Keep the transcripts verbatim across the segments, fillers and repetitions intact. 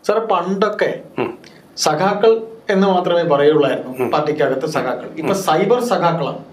സാറെ പണ്ടൊക്കെ സഖാക്കൾ എന്ന് മാത്രമേ പറയുള്ളായിരുന്നു പാർട്ടിക്കകത്ത് സഖാക്കൾ. ഇപ്പൊ സൈബർ സഖാക്കളാണ്.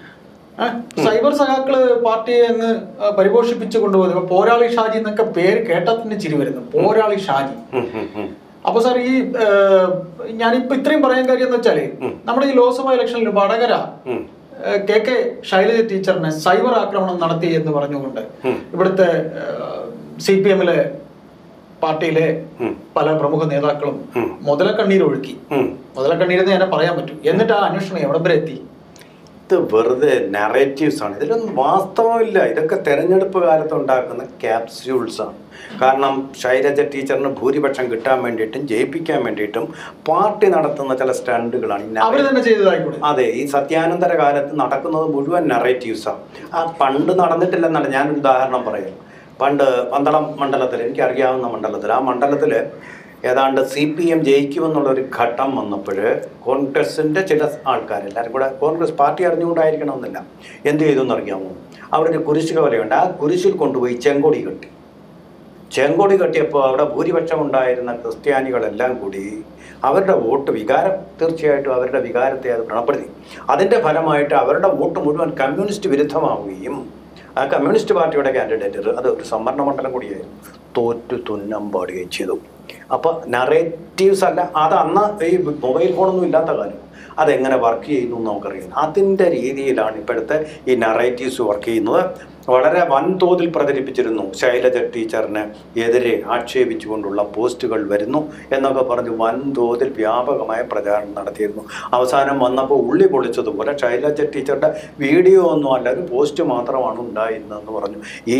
സൈബർ സഖാക്കള് പാർട്ടിയെ അങ്ങ് പരിപോഷിപ്പിച്ചു കൊണ്ടുപോകുന്നത്. ഇപ്പൊ പോരാളി ഷാജി എന്നൊക്കെ പേര് കേട്ടാൽ തന്നെ ചിരി വരുന്നു. പോരാളി ഷാജി. അപ്പൊ സാർ ഈ ഞാനിപ്പോ ഇത്രയും പറയാൻ കാര്യം എന്ന് വെച്ചാല് നമ്മുടെ ഈ ലോക്സഭാ ഇലക്ഷനിൽ വടകര കെ കെ ശൈലജ ടീച്ചറിനെ സൈബർ ആക്രമണം നടത്തി എന്ന് പറഞ്ഞുകൊണ്ട് ഇവിടുത്തെ സി പി എമ്മിലെ പാർട്ടിയിലെ പല പ്രമുഖ നേതാക്കളും മുതലക്കണ്ണീർ ഒഴുക്കി. മുതലക്കണ്ണീരെന്ന് തന്നെ പറയാൻ പറ്റും. എന്നിട്ട് ആ അന്വേഷണം എവിടെ വരെ എത്തി? ഇത് വെറുതെ നറേറ്റീവ്സ് ആണ്. ഇതിലൊന്നും വാസ്തവമില്ല. ഇതൊക്കെ തെരഞ്ഞെടുപ്പ് കാലത്ത് ഉണ്ടാക്കുന്ന ക്യാപ്സ്യൂൾസ് ആണ്. കാരണം ശൈലജ ടീച്ചറിന് ഭൂരിപക്ഷം കിട്ടാൻ വേണ്ടിയിട്ടും ജയിപ്പിക്കാൻ വേണ്ടിയിട്ടും പാർട്ടി നടത്തുന്ന ചില സ്റ്റണ്ടുകളാണ്. അതെ, ഈ സത്യാനന്തര കാലത്ത് നടക്കുന്നത് മുഴുവൻ നറേറ്റീവ്സാണ്. ആ പണ്ട് നടന്നിട്ടില്ലെന്നാണ് ഞാനൊരു ഉദാഹരണം പറയാം. പണ്ട് പന്തളം മണ്ഡലത്തിൽ, എനിക്കറിയാവുന്ന മണ്ഡലത്തിൽ, ആ മണ്ഡലത്തിൽ ഏതാണ്ട് സി പി എം ജയിക്കുമെന്നുള്ളൊരു ഘട്ടം വന്നപ്പോൾ കോൺഗ്രസിൻ്റെ ചില ആൾക്കാർ, എല്ലാവരും കൂടെ കോൺഗ്രസ് പാർട്ടി അറിഞ്ഞുകൊണ്ടായിരിക്കണമെന്നില്ല, എന്ത് ചെയ്തു എന്നറിയാമോ? അവിടെ ഒരു കുരിശ് കവലയുണ്ട്. ആ കുരിശിൽ കൊണ്ടുപോയി ചെങ്കൊടി കെട്ടി. ചെങ്കൊടി കെട്ടിയപ്പോൾ അവിടെ ഭൂരിപക്ഷം ഉണ്ടായിരുന്ന ക്രിസ്ത്യാനികളെല്ലാം കൂടി അവരുടെ വോട്ട് വികാരം, തീർച്ചയായിട്ടും അവരുടെ വികാരത്തെ അത് വ്രണപ്പെടുത്തി. അതിൻ്റെ ഫലമായിട്ട് അവരുടെ വോട്ട് മുഴുവൻ കമ്മ്യൂണിസ്റ്റ് വിരുദ്ധമാവുകയും ആ കമ്മ്യൂണിസ്റ്റ് പാർട്ടിയുടെ കാൻഡിഡേറ്റ്, അത് ഒരു സംവരണ മണ്ഡലം കൂടിയായിരുന്നു, തോറ്റു തുന്നം പാടുകയും ചെയ്തു. അപ്പോൾ നറേറ്റീവ്സ് അല്ല, അത് അന്ന് ഈ മൊബൈൽ ഫോണൊന്നും ഇല്ലാത്ത കാലം അതെങ്ങനെ വർക്ക് ചെയ്യുന്നു എന്ന് നമുക്കറിയാം. അതിൻ്റെ രീതിയിലാണ് ഇപ്പോഴത്തെ ഈ നറേറ്റീവ്സ് വർക്ക് ചെയ്യുന്നത്. വളരെ വൻതോതിൽ പ്രചരിപ്പിച്ചിരുന്നു. ശൈലജ ടീച്ചറിന് എതിരെ ആക്ഷേപിച്ചുകൊണ്ടുള്ള പോസ്റ്റുകൾ വരുന്നു എന്നൊക്കെ പറഞ്ഞ് വൻതോതിൽ വ്യാപകമായ പ്രചാരണം നടത്തിയിരുന്നു. അവസാനം വന്നപ്പോൾ ഉള്ളി പൊളിച്ചതുപോലെ ശൈലജ ടീച്ചറുടെ വീഡിയോ ഒന്നും അല്ല, ഒരു പോസ്റ്റ് മാത്രമാണ് ഉണ്ടായിരുന്നതെന്ന് പറഞ്ഞു. ഈ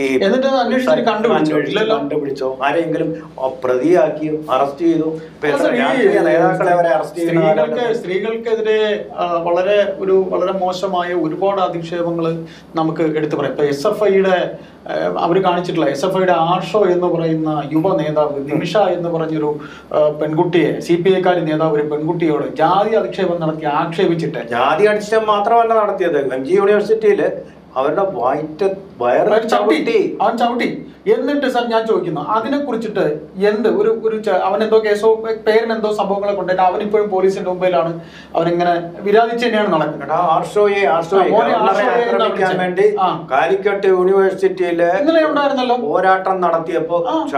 കണ്ടുപിടിച്ചോ? ആരെങ്കിലും പ്രതിയാക്കിയോ? അറസ്റ്റ് ചെയ്തു? നേതാക്കളെ വരെ അറസ്റ്റ് ചെയ്തു. സ്ത്രീകൾക്കെതിരെ വളരെ ഒരു വളരെ മോശമായ ഒരുപാട് അധിക്ഷേപങ്ങൾ നമുക്ക് എടുത്തു പറയാം. ഇപ്പൊ എസ് എഫ് ഐയുടെ അവർ കാണിച്ചിട്ടുള്ള എസ് എഫ് ഐയുടെ ആഷോ എന്ന് പറയുന്ന യുവ നേതാവ് നിമിഷ എന്ന് പറഞ്ഞൊരു പെൺകുട്ടിയെ, സി പി ഐക്കാരി നേതാവ് ഒരു പെൺകുട്ടിയോട് ജാതി അധിക്ഷേപം നടത്തി ആക്ഷേപിച്ചിട്ട്, ജാതി അധിക്ഷേപം മാത്രമല്ല നടത്തിയത്, എം ജി യൂണിവേഴ്സിറ്റിയില് അവരുടെ വയറ്റ് വയറ് ചവിട്ടി അവൻ ചവിട്ടി. എന്നിട്ട് സാർ ഞാൻ ചോദിക്കുന്നു, അതിനെ കുറിച്ചിട്ട് എന്ത് ഒരു ഒരു അവനെന്തോ കേസോ പേരിനെന്തോ സംഭവങ്ങളെ കൊണ്ടിട്ട് അവനിപ്പോഴും പോലീസിന്റെ മുമ്പിലാണ്. അവനിങ്ങനെ വിരാതിച്ച് തന്നെയാണ് നടക്കുന്നത്. ആർഷോയെ ആക്രമിക്കാൻ വേണ്ടി കാലിക്കറ്റ് യൂണിവേഴ്സിറ്റിയില് ഇന്നലെ ഉണ്ടായിരുന്നല്ലോ പോരാട്ടം നടത്തിയപ്പോ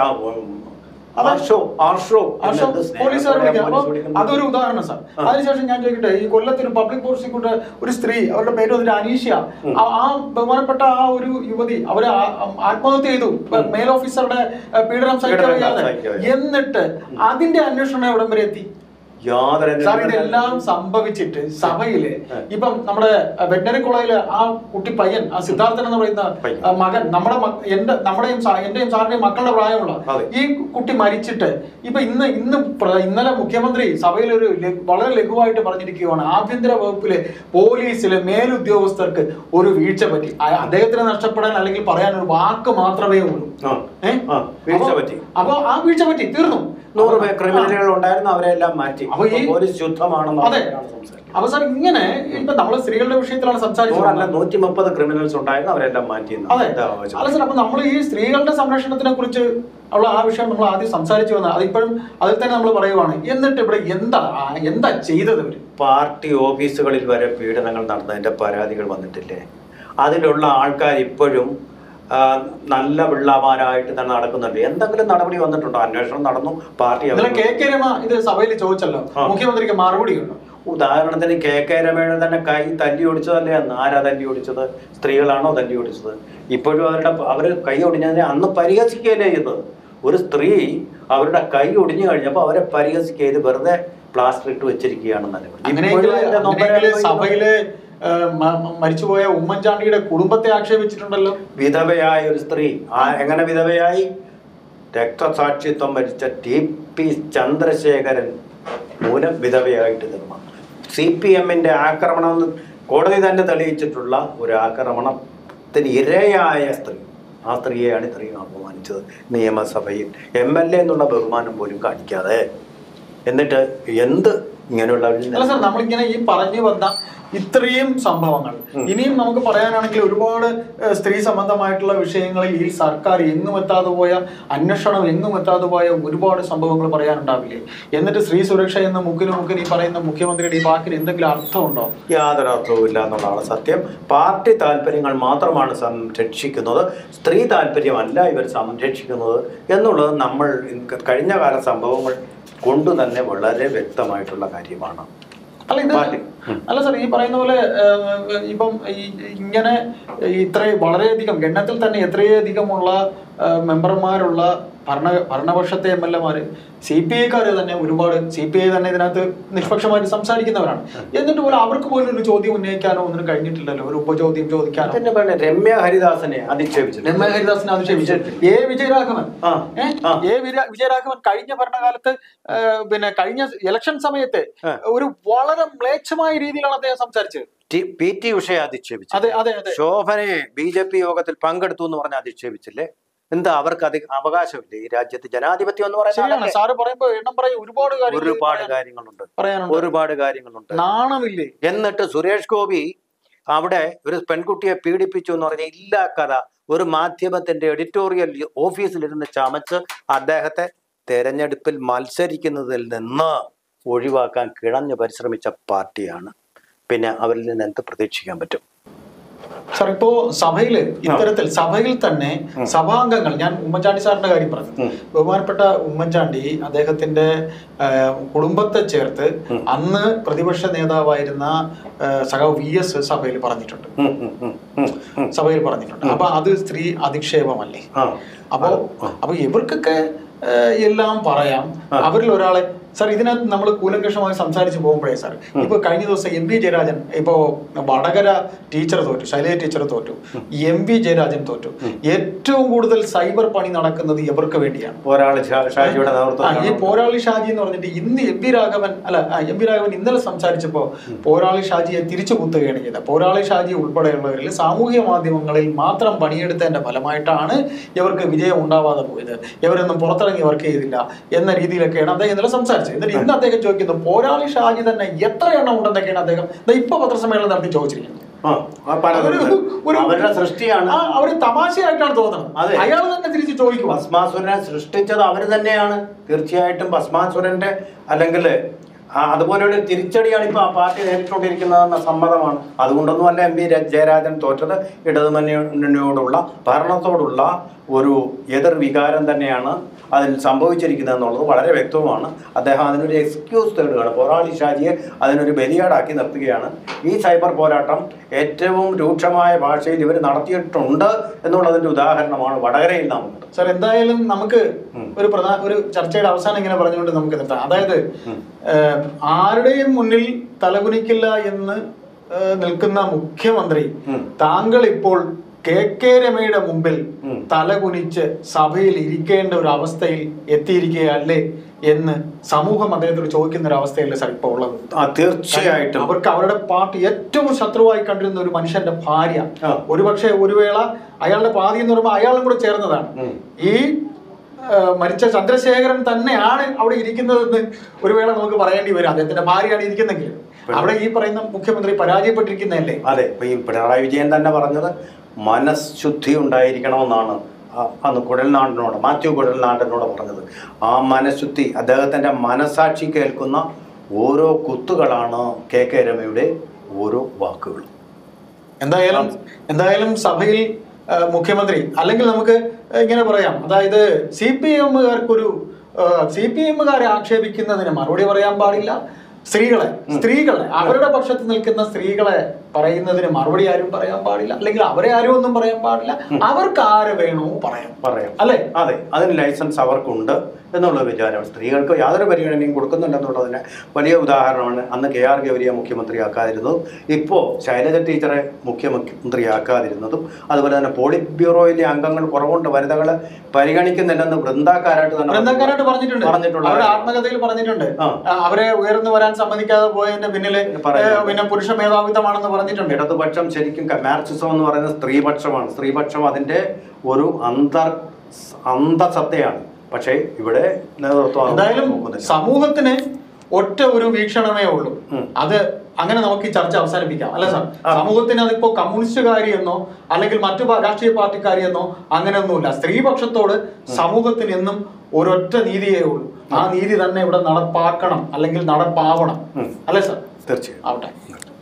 അതൊരു ഉദാഹരണം സാർ. അതിനുശേഷം ഞാൻ ചോദിക്കട്ടെ, ഈ കൊല്ലത്തിന് പബ്ലിക് പ്രോസിക്യൂട്ടർ ഒരു സ്ത്രീ, അവരുടെ പേര് വന്നിട്ട് അനീഷ്യ, ആ ബഹുമാനപ്പെട്ട ആ ഒരു യുവതി അവര് ആത്മഹത്യ ചെയ്തു മേൽ ഓഫീസറുടെ പീഡനം സഹിക്കാതെ. എന്നിട്ട് അതിന്റെ അന്വേഷണം എവിടം വരെ എത്തി? സാർ, ഇതെല്ലാം സംഭവിച്ചിട്ട് സഭയില് ഇപ്പം നമ്മുടെ വെറ്റനറി കോളേജില് ആ കുട്ടി പയ്യൻ, ആ സിദ്ധാർത്ഥൻ എന്ന് പറയുന്ന മകൻ, നമ്മുടെ എന്റെ നമ്മുടെയും എന്റെയും സാറിന്റെയും മക്കളുടെ പ്രായമുള്ള ഈ കുട്ടി മരിച്ചിട്ട് ഇപ്പൊ ഇന്ന് ഇന്ന് ഇന്നലെ മുഖ്യമന്ത്രി സഭയിൽ ഒരു വളരെ ലഘുവായിട്ട് പറഞ്ഞിരിക്കുകയാണ്, ആഭ്യന്തര വകുപ്പിലെ പോലീസിലെ മേലുദ്യോഗസ്ഥർക്ക് ഒരു വീഴ്ച പറ്റി. അദ്ദേഹത്തിന് നഷ്ടപ്പെടാൻ അല്ലെങ്കിൽ പറയാൻ ഒരു വാക്ക് മാത്രമേ ഉള്ളൂ. അപ്പൊ ആ വീഴ്ച പറ്റി, തീർന്നു. നൂറ് പേർ ക്രിമിനലുകൾ ഉണ്ടായിരുന്നു, അവരെല്ലാം മാറ്റി. അപ്പൊ ഈ പോലീസ് ശുദ്ധമാണെന്ന്. അതെ. അപ്പൊ സാർ, ഇങ്ങനെ ഇപ്പൊ നമ്മള് സ്ത്രീകളുടെ വിഷയത്തിലാണ് സംസാരിച്ചത്. നൂറ്റി മുപ്പത് ക്രിമിനൽസ് ഉണ്ടായിരുന്നു, അവരെല്ലാം മാറ്റി. അതെ. അല്ല സാർ, അപ്പൊ നമ്മൾ ഈ സ്ത്രീകളുടെ സംരക്ഷണത്തിനെ കുറിച്ച് ഉള്ള ആ വിഷയം നമ്മൾ ആദ്യം സംസാരിച്ചു വന്നത്, അതിപ്പോഴും അതിൽ തന്നെ നമ്മൾ പറയുവാണ്. എന്നിട്ട് ഇവിടെ എന്താ എന്താ ചെയ്തത്? ഇവര് പാർട്ടി ഓഫീസുകളിൽ വരെ പീഡനങ്ങൾ നടന്നതിന്റെ പരാതികൾ വന്നിട്ടില്ലേ? അതിലുള്ള ആൾക്കാർ ഇപ്പോഴും നല്ല പിള്ളമാരായിട്ട് തന്നെ നടക്കുന്നുണ്ട്. എന്തെങ്കിലും നടപടി വന്നിട്ടുണ്ടോ? അന്വേഷണം നടന്നു, പാർട്ടി കെ കെ രമ ഇത് സഭയിൽ ചോദിച്ചല്ലോ, മുഖ്യമന്ത്രിക്ക് മറുപടി ഉണ്ടോ? ഉദാഹരണത്തിന് കെ കെ രമയുടെ തന്നെ കൈ തല്ലി ഒടിച്ചതല്ലേ അന്ന്? ആരാ തല്ലി ഒടിച്ചത്? സ്ത്രീകളാണോ തല്ലി ഒടിച്ചത്? ഇപ്പോഴും അവരുടെ അവർ കൈ ഒടിഞ്ഞതിനെ അന്ന് പരിഹസിക്കുകയല്ലേ ചെയ്തത്. ഒരു സ്ത്രീ അവരുടെ കൈ ഒടിഞ്ഞു കഴിഞ്ഞപ്പോൾ അവരെ പരിഹസിക്കുക, വെറുതെ പ്ലാസ്റ്റർ ഇട്ട് വെച്ചിരിക്കുകയാണെന്നല്ലേ. സഭയിലെ മരിച്ചുപോയ ഉമ്മൻചാണ്ടിയുടെ കുടുംബത്തെ ആക്ഷേപിച്ചിട്ടുണ്ടല്ലോ. വിധവയായ ഒരു സ്ത്രീ എങ്ങനെ വിധവയായി? രക്തസാക്ഷിത്വം മരിച്ച ടി പി ചന്ദ്രശേഖരൻ മൂലം വിധവയായിട്ട് തീർന്നു. സി പി എമ്മിന്റെ ആക്രമണം കോടതി തന്നെ തെളിയിച്ചിട്ടുള്ള ഒരു ആക്രമണത്തിന് ഇരയായ സ്ത്രീ, ആ സ്ത്രീയെയാണ് ഇത്രയും അപമാനിച്ചത് നിയമസഭയിൽ. എം എൽ എ എന്നുള്ള ബഹുമാനം പോലും കാണിക്കാതെ എന്നിട്ട് എന്ത് ഇങ്ങനെയുള്ള അല്ല സാർ, നമ്മളിങ്ങനെ ഈ പറഞ്ഞു വന്ന ഇത്രയും സംഭവങ്ങൾ ഇനിയും നമുക്ക് പറയാനാണെങ്കിൽ ഒരുപാട് സ്ത്രീ സംബന്ധമായിട്ടുള്ള വിഷയങ്ങളിൽ ഈ സർക്കാർ എങ്ങും എത്താതെ പോയ അന്വേഷണം എങ്ങും എത്താതെ പോയ ഒരുപാട് സംഭവങ്ങൾ പറയാനുണ്ടാവില്ലേ? എന്നിട്ട് സ്ത്രീ സുരക്ഷ എന്ന മുക്കിന് മുക്കിന് ഈ പറയുന്ന മുഖ്യമന്ത്രിയുടെ ഈ വാക്കിന് എന്തെങ്കിലും അർത്ഥമുണ്ടോ? യാതൊരു അർത്ഥവും ഇല്ല എന്നുള്ളതാണ് സത്യം. പാർട്ടി താല്പര്യങ്ങൾ മാത്രമാണ് സംരക്ഷിക്കുന്നത്, സ്ത്രീ താല്പര്യമല്ല ഇവർ സംരക്ഷിക്കുന്നത് എന്നുള്ളത് നമ്മൾ കഴിഞ്ഞ കാല സംഭവങ്ങൾ കൊണ്ട് തന്നെ വളരെ വ്യക്തമായിട്ടുള്ള കാര്യമാണ്. അല്ല ഇത് അല്ല സാർ, ഈ പറയുന്ന പോലെ ഇപ്പം ഇങ്ങനെ ഇത്രയും വളരെയധികം എണ്ണത്തിൽ തന്നെ എത്രയധികമുള്ള മെമ്പർമാരുള്ള ഭരണ ഭരണപക്ഷത്തെ എം എൽ എമാര് സി പി ഐക്കാര് തന്നെ ഒരുപാട് സി പി ഐ തന്നെ ഇതിനകത്ത് നിഷ്പക്ഷമായിട്ട് സംസാരിക്കുന്നവരാണ്. എന്നിട്ട് പോലും അവർക്ക് പോലും ഒരു ചോദ്യം ഉന്നയിക്കാനോ ഒന്നും കഴിഞ്ഞിട്ടില്ലല്ലോ, ഒരു ഉപചോദ്യം ചോദിക്കാനോ. രമ്യ ഹരിദാസനെ അധിക്ഷേപിച്ചു രമ്യ ഹരിദാസനെ അധിക്ഷേപിച്ചു എ വിജയരാഘവൻ എ വിജയരാഘവൻ കഴിഞ്ഞ ഭരണകാലത്ത് പിന്നെ കഴിഞ്ഞ ഇലക്ഷൻ സമയത്ത് ഒരു വളരെ മ്ലേച്ഛമായ രീതിയിലാണ് അദ്ദേഹം സംസാരിച്ചത്. പി ടി ഉഷയെ അധിക്ഷേപിച്ചു. അതെ അതെ അതെ ശോഭനയെ ബി ജെ പി യോഗത്തിൽ പങ്കെടുത്തു എന്ന് പറഞ്ഞ് അധിക്ഷേപിച്ചില്ലേ? എന്താ അവർക്ക് അത് അവകാശമില്ലേ? ഈ രാജ്യത്ത് ജനാധിപത്യം എന്ന് പറയുന്നത് സാറ് പറയുമ്പോ എണ്ണം പറയും ഒരുപാട് ഒരുപാട് കാര്യങ്ങളുണ്ട് ഒരുപാട് കാര്യങ്ങളുണ്ട് നാണമില്ലേ? എന്നിട്ട് സുരേഷ് ഗോപി അവിടെ ഒരു പെൺകുട്ടിയെ പീഡിപ്പിച്ചു എന്ന് പറഞ്ഞ ഇല്ല കഥ ഒരു മാധ്യമത്തിന്റെ എഡിറ്റോറിയൽ ഓഫീസിലിരുന്ന് ചമച്ച് അദ്ദേഹത്തെ തെരഞ്ഞെടുപ്പിൽ മത്സരിക്കുന്നതിൽ നിന്ന് ഒഴിവാക്കാൻ കിണഞ്ഞു പരിശ്രമിച്ച പാർട്ടിയാണ്. പിന്നെ അവരിൽ നിന്ന് എന്ത് പ്രതീക്ഷിക്കാൻ പറ്റും? സാർ, ഇപ്പോ സഭയില് ഇത്തരത്തിൽ സഭയിൽ തന്നെ സഭാംഗങ്ങൾ, ഞാൻ ഉമ്മൻചാണ്ടി സാറിന്റെ കാര്യം പറഞ്ഞു, ബഹുമാനപ്പെട്ട ഉമ്മൻചാണ്ടി അദ്ദേഹത്തിന്റെ കുടുംബത്തെ ചേർത്ത് അന്ന് പ്രതിപക്ഷ നേതാവായിരുന്ന സഖാവ് വി എസ് സഭയിൽ പറഞ്ഞിട്ടുണ്ട് സഭയിൽ പറഞ്ഞിട്ടുണ്ട് അപ്പൊ അത് സ്ത്രീ അധിക്ഷേപമല്ലേ? അപ്പോ അപ്പൊ ഇവർക്കൊക്കെ എല്ലാം പറയാം. അവരിൽ ഒരാളെ സാർ ഇതിനകത്ത് നമ്മൾ കൂലങ്കഷമായി സംസാരിച്ച് പോകുമ്പോഴേ സാർ, ഇപ്പൊ കഴിഞ്ഞ ദിവസം എം വി ജയരാജൻ, ഇപ്പോ വടകര ടീച്ചർ തോറ്റു, ശൈലജ ടീച്ചർ തോറ്റു, എം വി ജയരാജൻ തോറ്റു. ഏറ്റവും കൂടുതൽ സൈബർ പണി നടക്കുന്നത് ഇവർക്ക് വേണ്ടിയാണ്. ഈ പോരാളി ഷാജി എന്ന് പറഞ്ഞിട്ട് ഇന്ന് എം വി രാഘവൻ അല്ല എം വി രാഘവൻ ഇന്നലെ സംസാരിച്ചപ്പോ പോരാളി ഷാജിയെ തിരിച്ചു കുത്തുകയാണ് ചെയ്തത്. പോരാളി ഷാജി ഉൾപ്പെടെയുള്ളവരിൽ സാമൂഹ്യ മാധ്യമങ്ങളിൽ മാത്രം പണിയെടുത്തതിന്റെ ഫലമായിട്ടാണ് ഇവർക്ക് വിജയം ഉണ്ടാവാതെ പോയത്, ഇവരൊന്നും പുറത്തിറങ്ങി വർക്ക് ചെയ്തില്ല എന്ന രീതിയിലൊക്കെയാണ് അദ്ദേഹം ഇന്നലെ സംസാരിച്ചത്. എന്നിട്ട് ഇന്ന് അദ്ദേഹം ചോദിക്കുന്നു പോരാളി ഷാജി തന്നെ എത്ര എണ്ണം ഉണ്ടെന്നൊക്കെയാണ് അദ്ദേഹം ഇപ്പൊ പത്രസമ്മേളനം നടത്തി ചോദിച്ചിരിക്കുന്നത്. അവരുടെ സൃഷ്ടിയാണ്, അവര് തമാശയായിട്ടാണ് തോന്നുന്നത്. അയാൾ തന്നെ തിരിച്ച് ചോദിക്കും. ഭസ്മാസുരനെ സൃഷ്ടിച്ചത് അവര് തന്നെയാണ്. തീർച്ചയായിട്ടും ഭസ്മാസുരന്റെ അല്ലെങ്കിൽ അതുപോലെ ഒരു തിരിച്ചടിയാണ് ഇപ്പൊ ആ പാർട്ടി നേരിട്ടുകൊണ്ടിരിക്കുന്നതെന്ന സമ്മതമാണ്. അതുകൊണ്ടൊന്നും അല്ല എം വി ജയരാജൻ തോറ്റത്. ഇടതുമുന്നണിയോടുള്ള ഭരണത്തോടുള്ള ഒരു എതിർ വികാരം തന്നെയാണ് അതിൽ സംഭവിച്ചിരിക്കുന്നത് എന്നുള്ളത് വളരെ വ്യക്തവുമാണ്. അദ്ദേഹം അതിനൊരു എക്സ്ക്യൂസ് തേടുകയാണ്. പോരാളി ഷാജിയെ അതിനൊരു ബലിയാടാക്കി നിർത്തുകയാണ്. ഈ സൈബർ പോരാട്ടം ഏറ്റവും രൂക്ഷമായ ഭാഷയിൽ ഇവർ നടത്തിയിട്ടുണ്ട് എന്നുള്ളതിന്റെ ഉദാഹരണമാണ് വടകരയിൽ നാം കണ്ടത്. സാർ, എന്തായാലും നമുക്ക് ഒരു പ്രധാന ഒരു ചർച്ചയുടെ അവസാനം ഇങ്ങനെ പറഞ്ഞുകൊണ്ട് നമുക്ക് നിർത്താം. അതായത് ആരുടെയും മുന്നിൽ തലകുനിക്കില്ല എന്ന് നിൽക്കുന്ന മുഖ്യമന്ത്രി താങ്കൾ ഇപ്പോൾ കെ കെ രമയുടെ മുമ്പിൽ തലകുനിച്ച് സഭയിൽ ഇരിക്കേണ്ട ഒരു അവസ്ഥയിൽ എത്തിയിരിക്കുകയല്ലേ എന്ന് സമൂഹം അദ്ദേഹത്തോട് ചോദിക്കുന്ന ഒരു അവസ്ഥയല്ലേ സാർ ഇപ്പോൾ ഉള്ളത്? തീർച്ചയായിട്ടും. അവർക്ക് അവരുടെ പാർട്ടി ഏറ്റവും ശത്രുവായി കണ്ടിരുന്ന ഒരു മനുഷ്യന്റെ ഭാര്യ ഒരുപക്ഷെ ഒരു വേള അയാളുടെ പാതി എന്ന് പറയുമ്പോൾ അയാളും കൂടെ ചേർന്നതാണ്. ഈ മരിച്ച ചന്ദ്രശേഖരൻ തന്നെയാണ് അവിടെ ഇരിക്കുന്നതെന്ന് ഒരു വേള നമുക്ക് പറയേണ്ടി വരും. അദ്ദേഹത്തിന്റെ ഭാര്യയാണ് ഇരിക്കുന്നെങ്കിൽ അവിടെ ഈ പറയുന്ന മുഖ്യമന്ത്രി പരാജയപ്പെട്ടിരിക്കുന്നതല്ലേ? അതെ, ഇപ്പൊ ഈ പിണറായി വിജയൻ തന്നെ പറഞ്ഞത് മനഃശുദ്ധി ഉണ്ടായിരിക്കണമെന്നാണ് അന്ന് കുഴൽനാടനോട് മാത്യു കുഴൽനാടനോട് പറഞ്ഞത്. ആ മനഃശുദ്ധി, അദ്ദേഹത്തിന്റെ മനസാക്ഷി കേൾക്കുന്ന ഓരോ കുത്തുകളാണ് കെ കെ രമയുടെ ഓരോ വാക്കുകൾ. എന്തായാലും എന്തായാലും സഭയിൽ മുഖ്യമന്ത്രി അല്ലെങ്കിൽ നമുക്ക് ഇങ്ങനെ പറയാം, അതായത് സി പി എമ്മുകാർക്കൊരു സി പി എമ്മുകാരെ ആക്ഷേപിക്കുന്നതിന് മറുപടി പറയാൻ പാടില്ല. സ്ത്രീകളെ സ്ത്രീകളെ അവരുടെ പക്ഷത്ത് നിൽക്കുന്ന സ്ത്രീകളെ പറയുന്നതിന് മറുപടി ആരും പറയാൻ പാടില്ല, അല്ലെങ്കിൽ അവരെ ആരും ഒന്നും പറയാൻ പാടില്ല. അവർക്ക് ആരെ വേണോ പറയാം പറയാം അല്ലെ? അതെ, അതിന് ലൈസൻസ് അവർക്കുണ്ട് എന്നുള്ള വിചാരം. സ്ത്രീകൾക്ക് യാതൊരു പരിഗണനയും കൊടുക്കുന്നുണ്ടെന്നുള്ളതിന് വലിയ ഉദാഹരണമാണ് അന്ന് കെ ആർ ഗൗരിയെ മുഖ്യമന്ത്രിയാക്കാതിരുന്നതും ഇപ്പോൾ ശൈലജ ടീച്ചറെ മുഖ്യമന്ത്രിയാക്കാതിരുന്നതും. അതുപോലെ തന്നെ പോളിറ്റ് ബ്യൂറോയിലെ അംഗങ്ങൾ കുറവുണ്ട്, വനിതകളെ പരിഗണിക്കുന്നില്ലെന്ന് വൃന്ദാക്കാരായിട്ട് തന്നെ വൃന്ദാക്കാരായിട്ട് പറഞ്ഞിട്ടുണ്ട് പറഞ്ഞിട്ടുണ്ട് അവരുടെ ആത്മകഥയിൽ പറഞ്ഞിട്ടുണ്ട്. അവരെ ഉയർന്നു വരാൻ സമ്മതിക്കാതെ പോയതിന്റെ പിന്നില് പിന്നെ പുരുഷ മേധാവിത്വമാണെന്ന് പറഞ്ഞിട്ടുണ്ട്. ഇടതുപക്ഷം ശരിക്കും മാർക്സിസം എന്ന് പറയുന്നത് സ്ത്രീപക്ഷമാണ്. സ്ത്രീപക്ഷം അതിന്റെ ഒരു അന്തർ അന്തസത്തയാണ്. പക്ഷേ ഇവിടെ നേതൃത്വം എന്തായാലും സമൂഹത്തിന് ഒറ്റ ഒരു വീക്ഷണമേ ഉള്ളൂ. അത് അങ്ങനെ നമുക്ക് ഈ ചർച്ച അവസാനിപ്പിക്കാം അല്ലെ സാർ? സമൂഹത്തിന് അതിപ്പോ കമ്മ്യൂണിസ്റ്റുകാരി എന്നോ അല്ലെങ്കിൽ മറ്റു രാഷ്ട്രീയ പാർട്ടിക്കാരി എന്നോ അങ്ങനെയൊന്നുമില്ല. സ്ത്രീപക്ഷത്തോട് സമൂഹത്തിന് എന്നും ഒരൊറ്റ നീതിയേ ഉള്ളൂ. ആ നീതി തന്നെ ഇവിടെ നടപ്പാക്കണം അല്ലെങ്കിൽ നടപ്പാവണം അല്ലെ സാർ? തീർച്ചയായും ആവട്ടെ.